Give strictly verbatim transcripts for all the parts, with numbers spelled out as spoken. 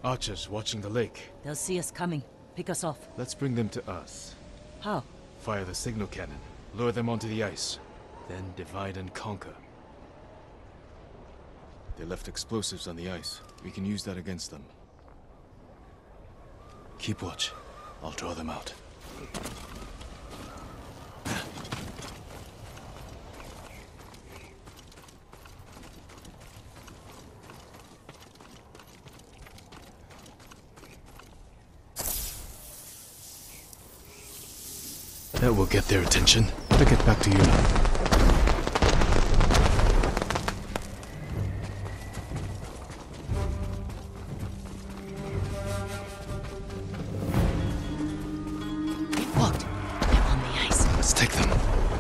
Archers watching the lake. They'll see us coming. Pick us off. Let's bring them to us. How? Fire the signal cannon. Lure them onto the ice. Then divide and conquer. They left explosives on the ice. We can use that against them. Keep watch. I'll draw them out. That will get their attention. I'll get back to you now. What? They're on the ice. Let's take them.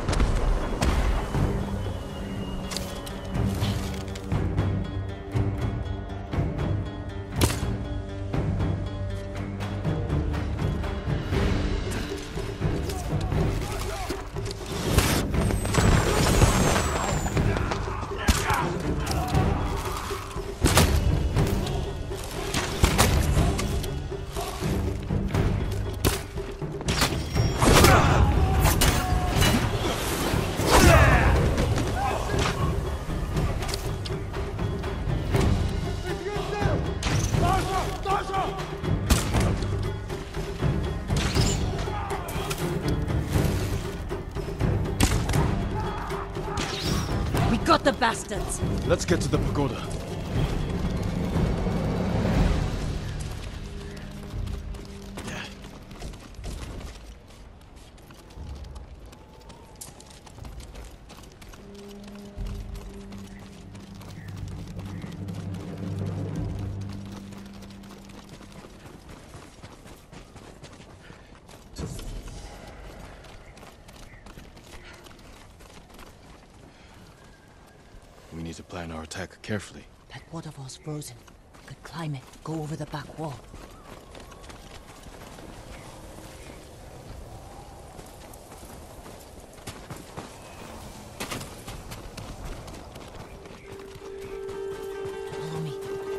Got the bastards! Let's get to the pagoda. We need to plan our attack carefully. That waterfall's frozen. We could climb it, go over the back wall. Follow me.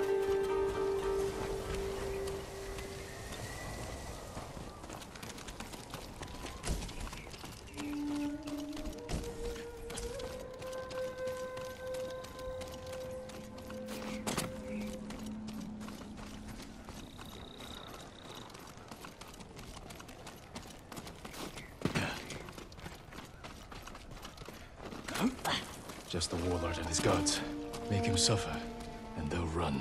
Just the warlord and his guards. Make him suffer, and they'll run.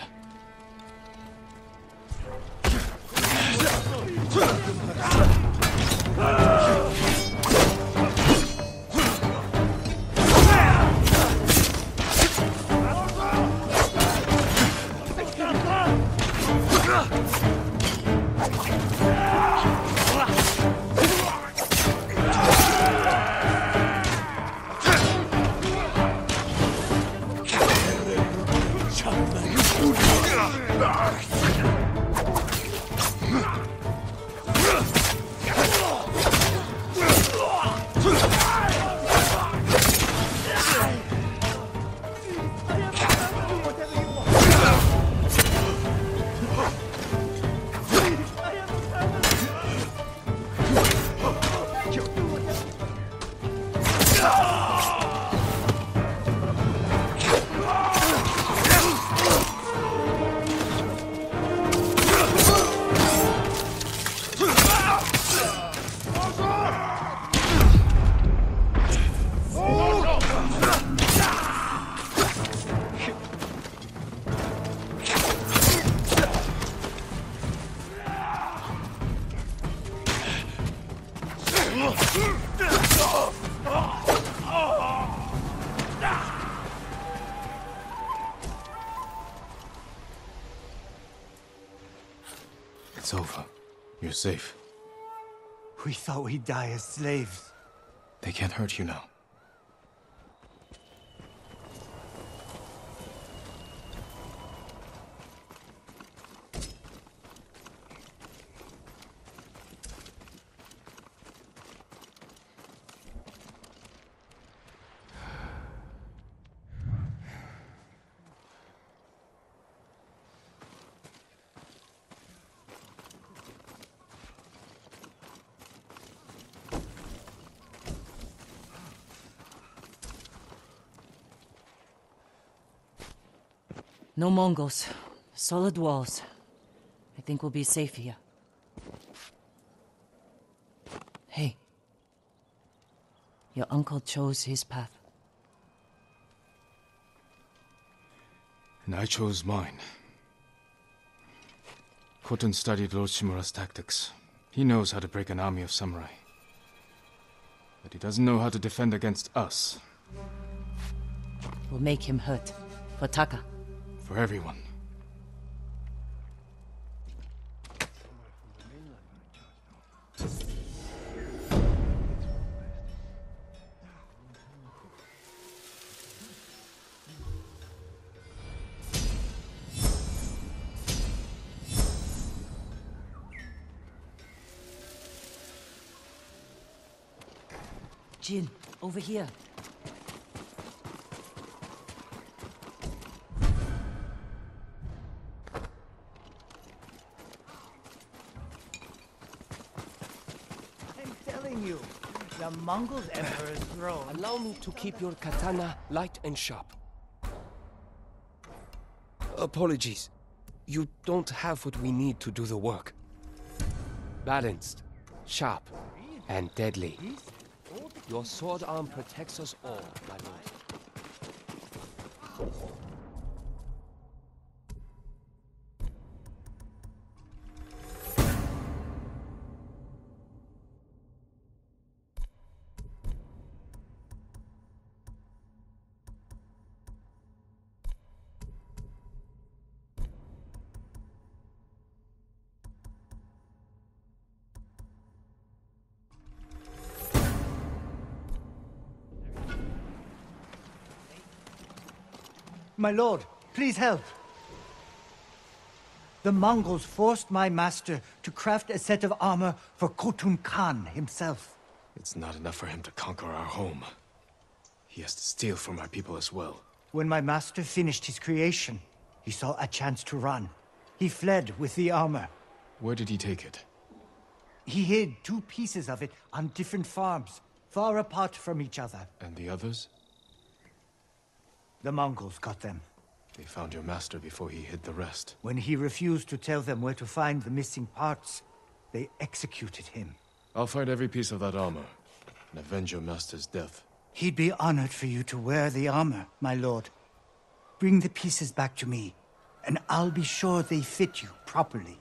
It's over. You're safe. We thought we'd die as slaves. They can't hurt you now. No Mongols. Solid walls. I think we'll be safe here. Hey. Your uncle chose his path. And I chose mine. Khotun studied Lord Shimura's tactics. He knows how to break an army of samurai. But he doesn't know how to defend against us. We'll make him hurt. For Taka. For everyone. Jin, over here. I'm telling you, the Mongols' emperor's throne. Allow me to keep your katana light and sharp. Apologies. You don't have what we need to do the work. Balanced, sharp, and deadly. Your sword arm protects us all, my lord. My lord, please help. The Mongols forced my master to craft a set of armor for Khotun Khan himself. It's not enough for him to conquer our home. He has to steal from our people as well. When my master finished his creation, he saw a chance to run. He fled with the armor. Where did he take it? He hid two pieces of it on different farms, far apart from each other. And the others? The Mongols got them. They found your master before he hid the rest. When he refused to tell them where to find the missing parts, they executed him. I'll find every piece of that armor and avenge your master's death. He'd be honored for you to wear the armor, my lord. Bring the pieces back to me, and I'll be sure they fit you properly.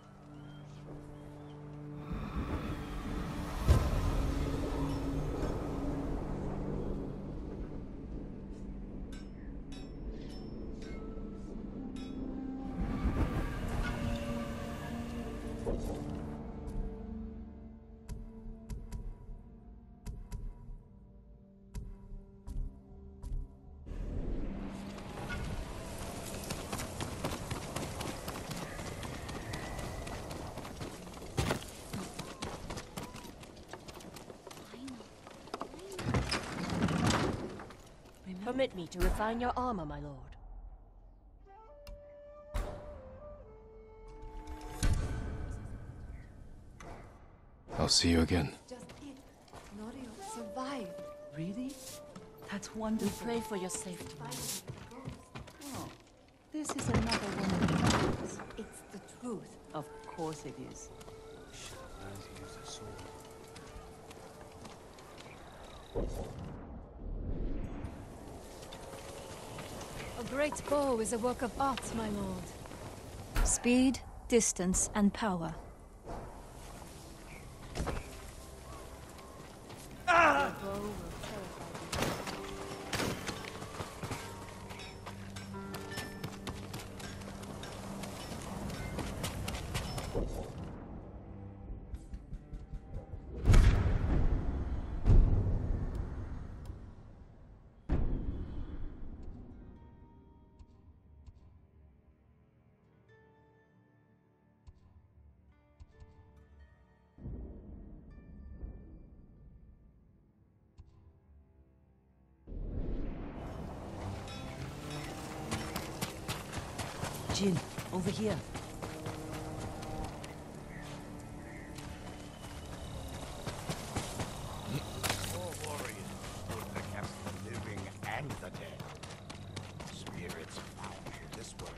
Permit me to refine your armor, my lord. I'll see you again. Just it. Norio survived. Really? That's We wonderful. pray for your safety. Oh, this is another one of yours. It's the truth. Of course it is. A great bow is a work of art, my lord. Speed, distance, and power. Jin, over here. All warriors work against the living and the dead. Spirits bound to this world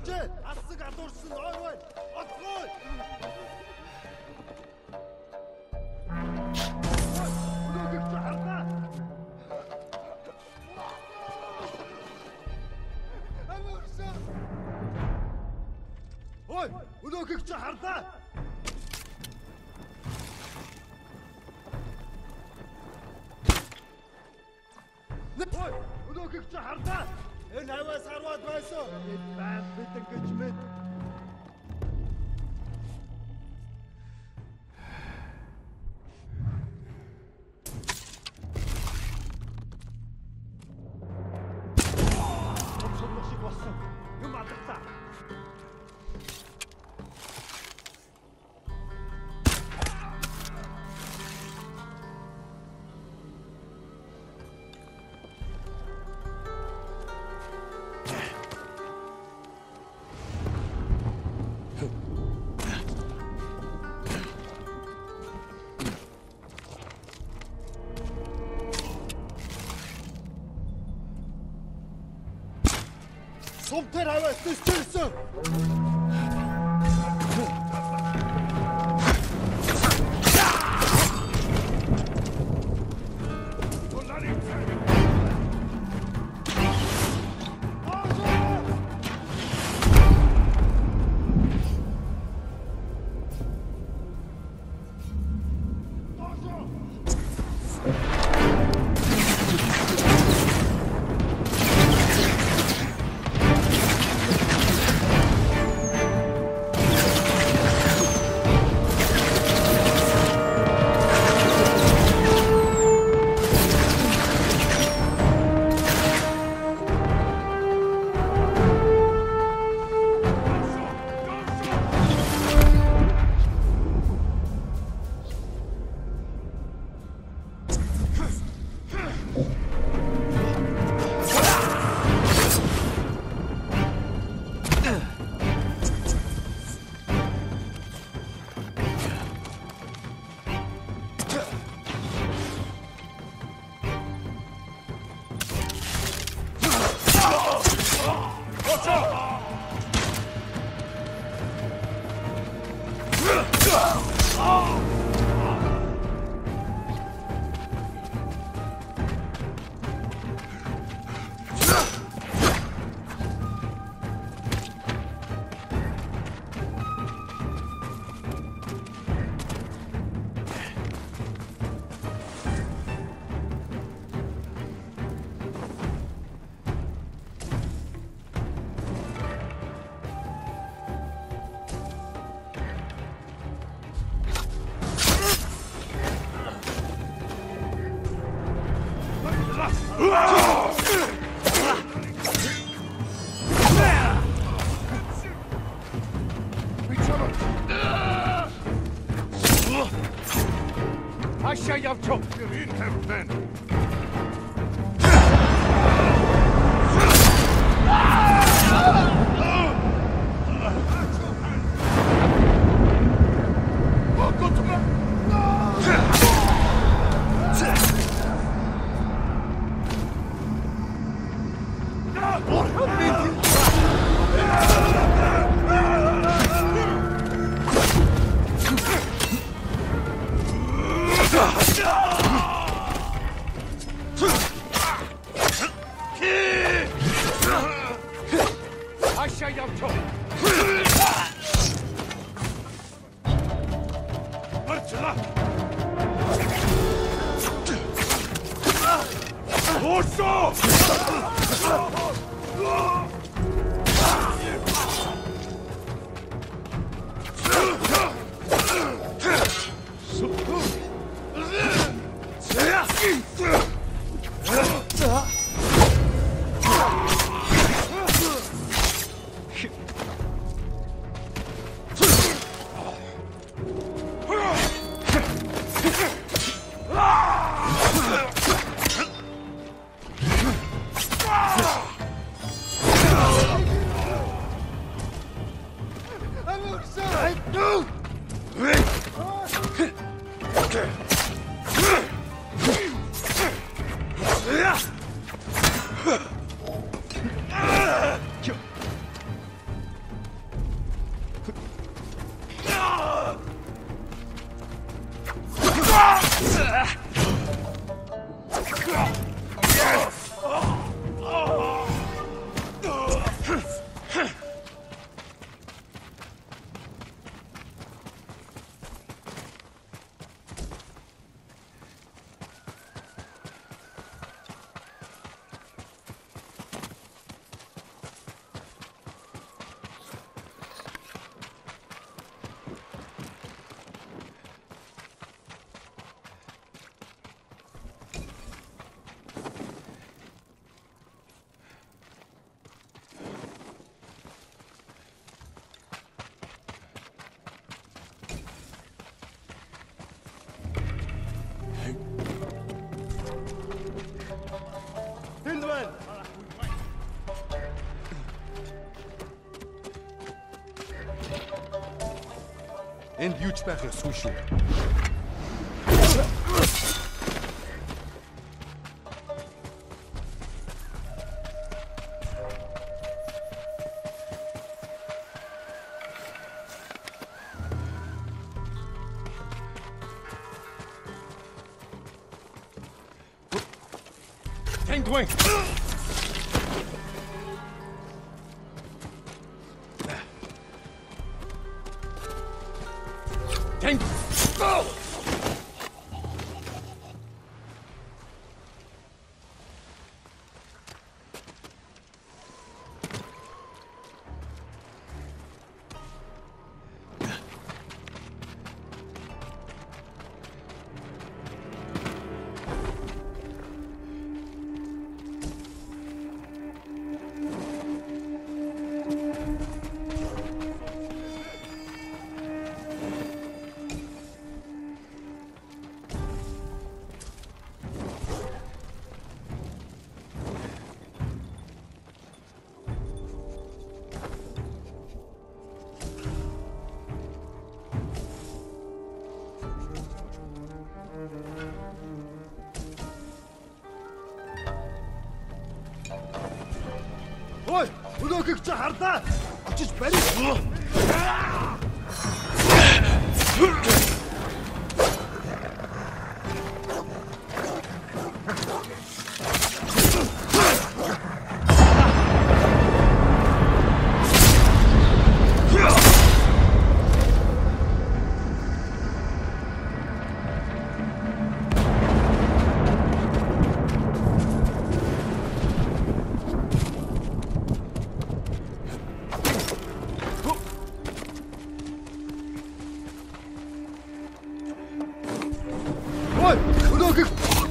Сумтер аваас төсөлсөн. Aşağıya çok yürüyün hemden. Aşağıya çok. Hırçıla. Orso! Энд юу ч байх ёсгүй шүү. Tengdwing! Teng... Oh! Ой, өнөөхийг чи хардаа. Очиж барь. Ой, өнөөхийг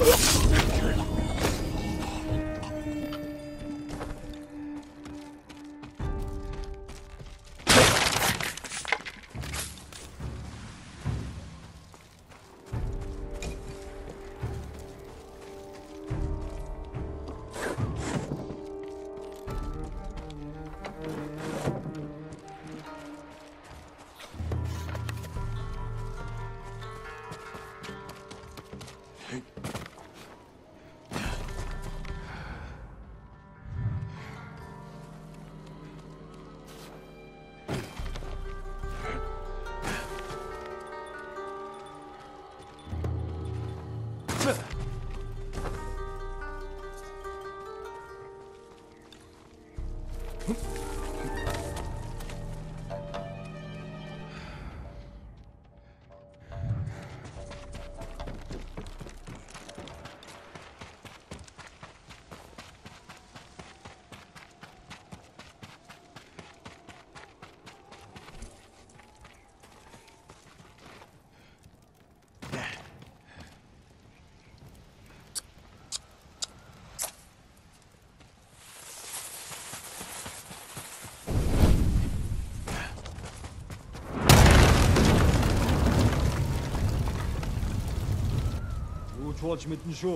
юу ч болж мэднэ шүү.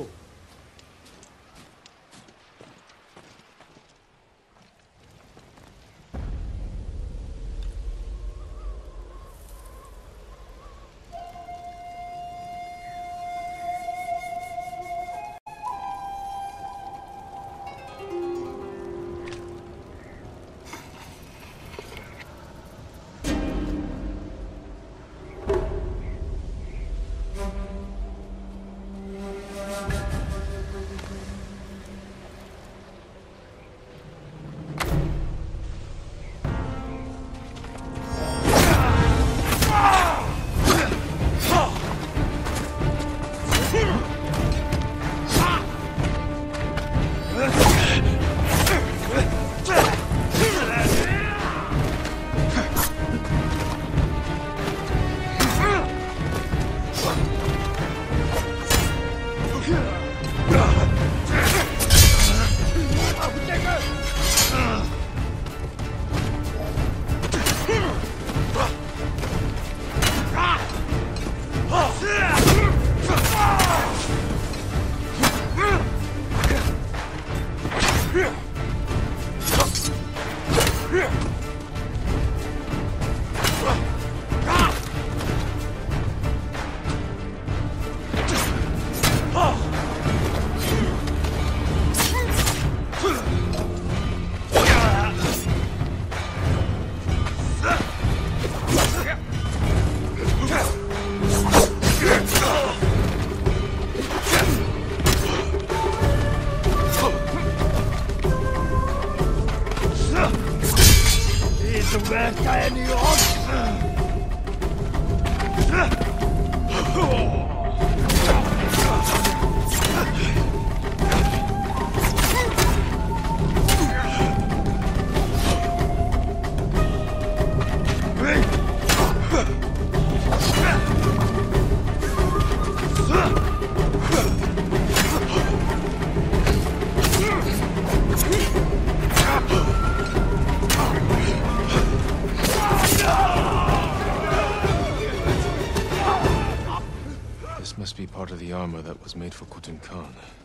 must be part of the armor that was made for Khotun Khan.